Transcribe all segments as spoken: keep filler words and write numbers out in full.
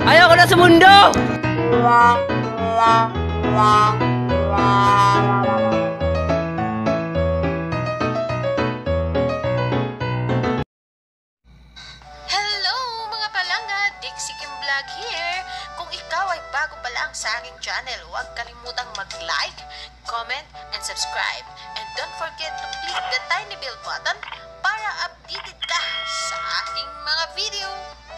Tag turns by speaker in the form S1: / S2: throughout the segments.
S1: Ayoko na sa mundo!
S2: Hello mga palangga! Dixie Kim Vlog here! Kung ikaw ay bago pa lang sa aking channel, huwag kalimutang mag-like, comment, and subscribe. And don't forget to click the tiny bell button para updated ka sa aking mga video.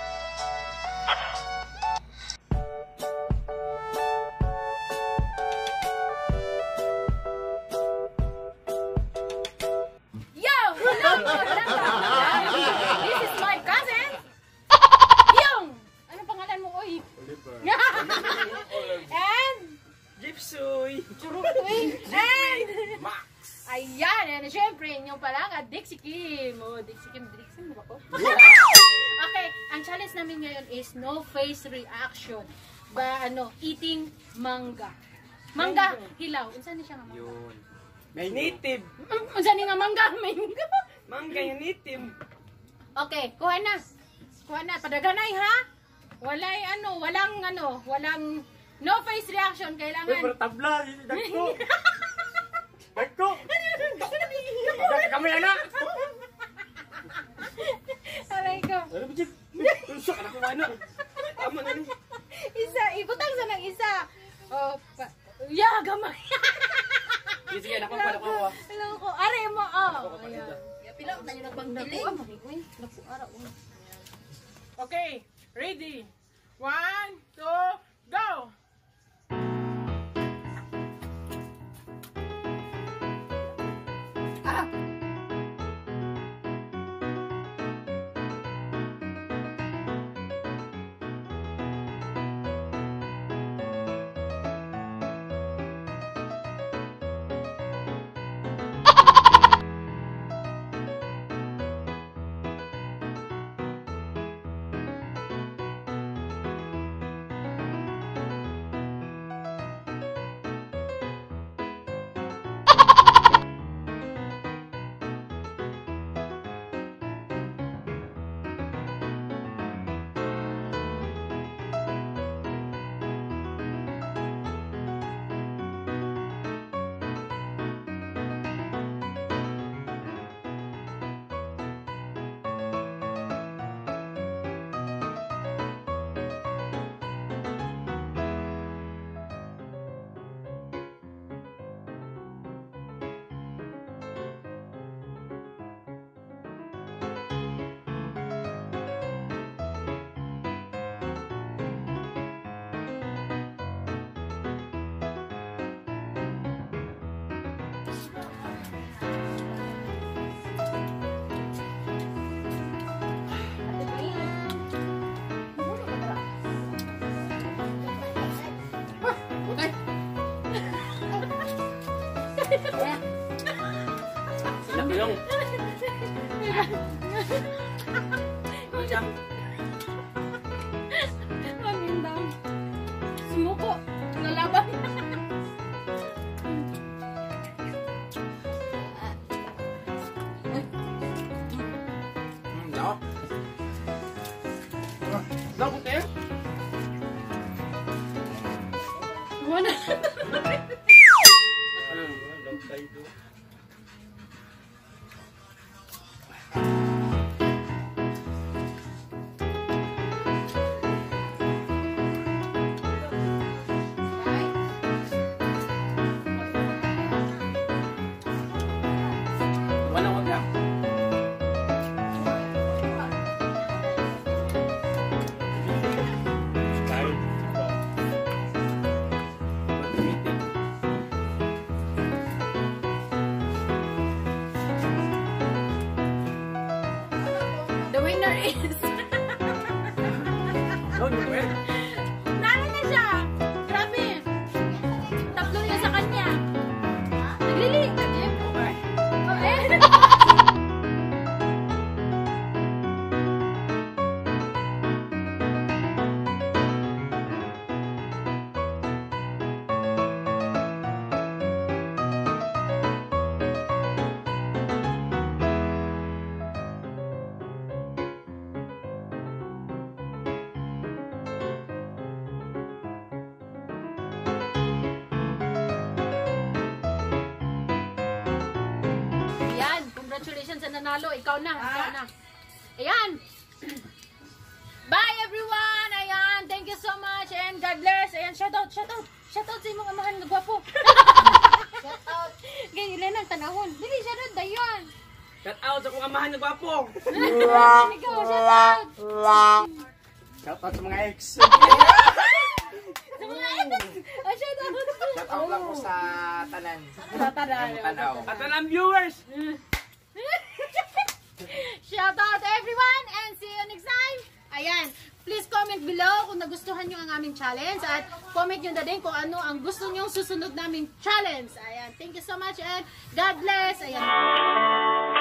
S3: Yo! Hello! This is my cousin! Yung! Anong pangalan mo, oy? Oliver. And?
S1: Gypsy!
S3: Churutoy! And?
S1: Max!
S3: Ayan! And syempre, yung pala nga, Dixie Kim. Oh, Dixie Kim, Dixie mo ba ko? Okay, ang challenge namin ngayon is no face reaction. Ba, ano, eating manga. Manga, hilaw. Unsan ni siya nga manga?
S1: Yun. May native!
S3: Unsan ni nga manga? Manga.
S1: Mangga yung native!
S3: Okay, kuha na. Kuha na. Padaganay ha? Walay ano, walang ano, walang no face reaction. Kailangan.
S1: Pero tabla! Dagko! Dagko! Dagko kami na!
S3: Aray ko.
S1: Ano ba dyan? Usok! Anak ko ano? Tama na rin.
S3: Isa, ibutang sa ng isa. Oh, pa. Yeah, gamay.
S1: Sige, anak ko, anak ko.
S3: Alam ko, aray mo, oh. Ayan. Pila ko tayo nagpangbiling.
S4: Okay, ready? One, two, go!
S1: Ilang bilong. Macam.
S3: Pamindang. Sumuko. Nalaban.
S1: Hmm, no. No, puti.
S3: Wala.
S1: Wala ko lang.
S3: The winner is...
S1: No, you win.
S3: Nalo na siya! Grabe! Tatlo na sa kanya. Naglili!
S1: Okay.
S3: Oh, eh! nanalo. Ikaw na, ikaw na. Ayan. Bye everyone! Ayan, thank you so much and God bless. Ayan, shout out, shout out. Shout out sa imong amahan nga gwapo. Shout out. Gay, ilan ang tanahon. Dili, shout out dayon.
S1: Shout out sa kong amahan na gwapo.
S3: Ikaw, shout out.
S5: Shout out sa mga ex.
S3: Sa mga ex. Oh, shout out.
S5: Shout out lang ko sa tanan.
S3: Sa tanan.
S5: Tanaw.
S1: At ang viewers.
S3: Shout out everyone and see you next time. Ayan, please comment below kung nagustuhan nyo ang aming challenge at comment nyo na din kung ano ang gusto nyo susunod naming challenge. Ayan, thank you so much and God bless. Ayan.